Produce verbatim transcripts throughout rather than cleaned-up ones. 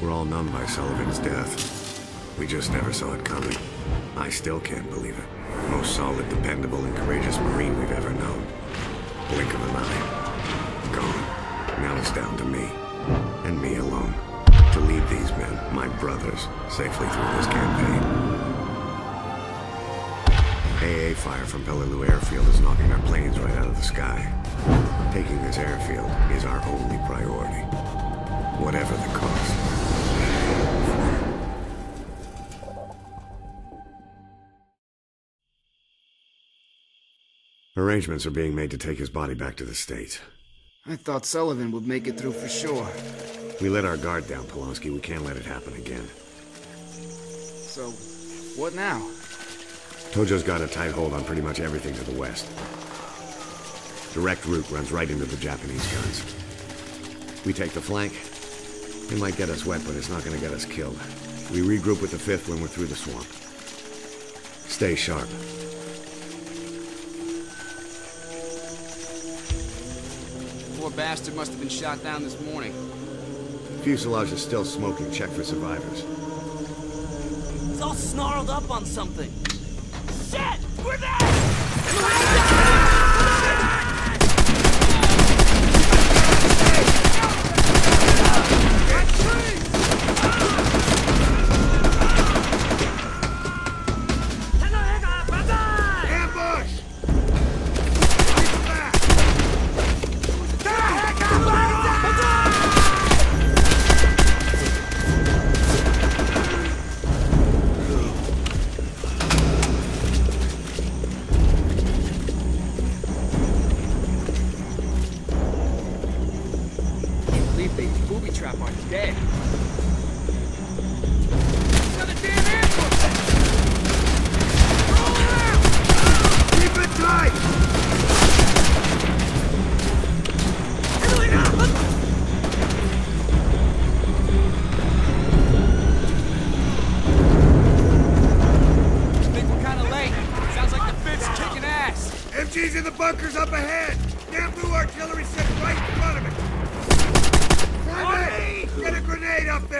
We're all numbed by Sullivan's death. We just never saw it coming. I still can't believe it. Most solid, dependable, and courageous Marine we've ever known. Blink of an eye. Gone. Now it's down to me. And me alone. To lead these men, my brothers, safely through this campaign. A A fire from Peleliu Airfield is knocking our planes right out of the sky. Taking this airfield is our only priority. Whatever the cost. Arrangements are being made to take his body back to the States. I thought Sullivan would make it through for sure. We let our guard down, Polonsky. We can't let it happen again. So, what now? Tojo's got a tight hold on pretty much everything to the west. Direct route runs right into the Japanese guns. We take the flank. It might get us wet, but it's not gonna get us killed. We regroup with the fifth when we're through the swamp. Stay sharp. Poor bastard must have been shot down this morning. Fuselage is still smoking. Check for survivors. He's all snarled up on something. Shit! We're there! She's in the bunkers up ahead! Damn blue artillery set right in front of it! Private! Get a grenade up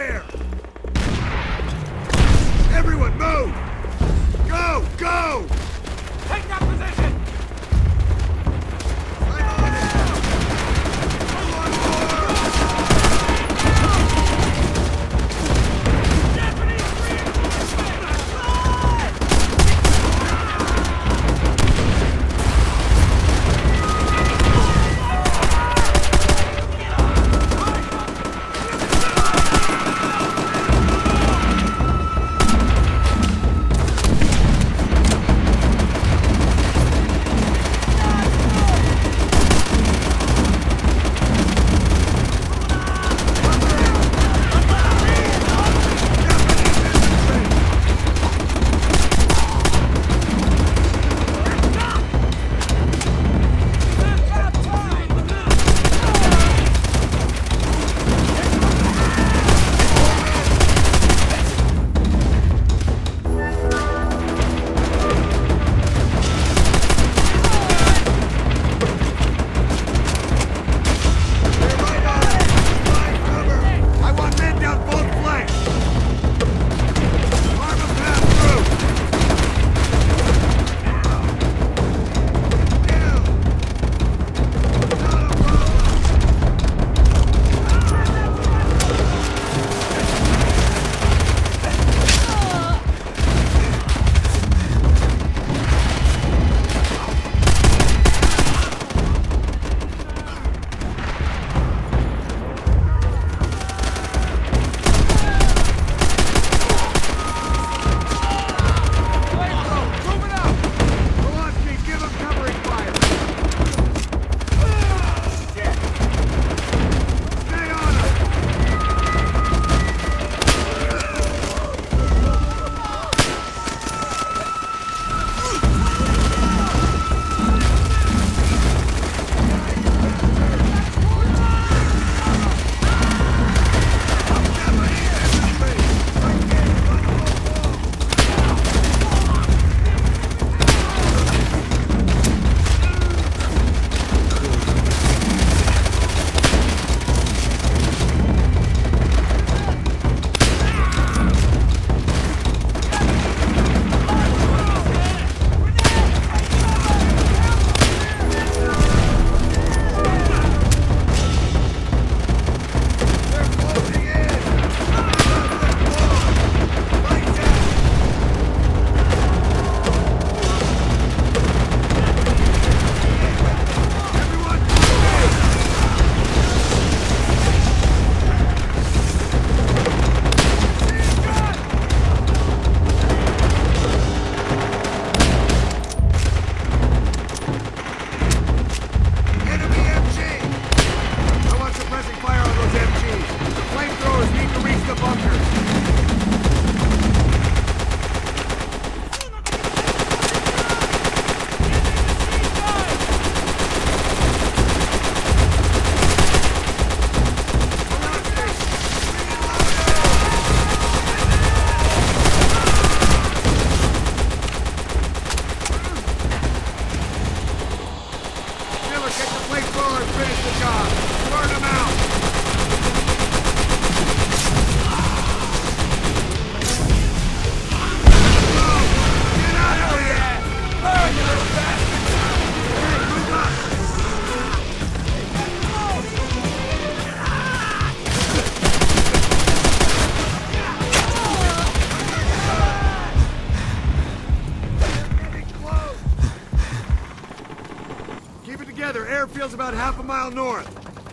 Hotel's about half a mile north.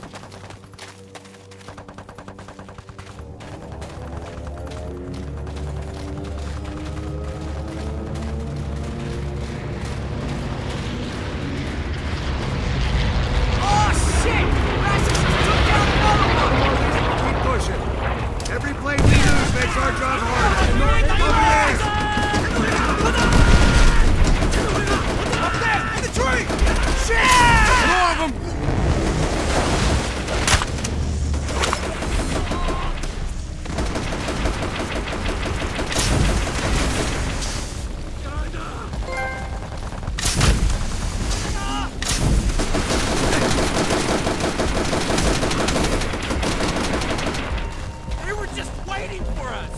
Oh, shit! Rassus just took down another one! Keep pushing. Every plane we lose makes our job harder. Over there! Up there! In the tree! Shit! More of them! They were just waiting for us!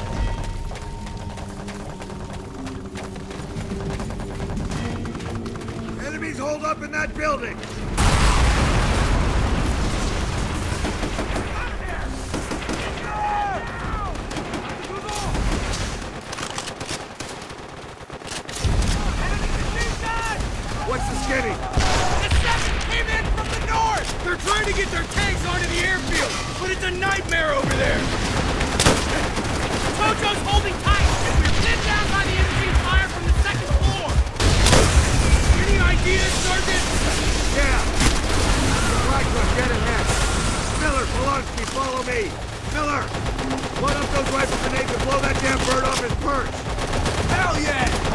Enemies hold up in that building! What's the skinny? The seven came in from the north! They're trying to get their tanks onto the airfield, but it's a nightmare over there! Tojo's holding tight, and we're pinned down by the enemy fire from the second floor! Any ideas, Sergeant? Yeah! Blackfoot, get ahead! Miller, Polanski, follow me! Miller! Load up those rifle grenades and blow that damn bird off his perch! Hell yeah!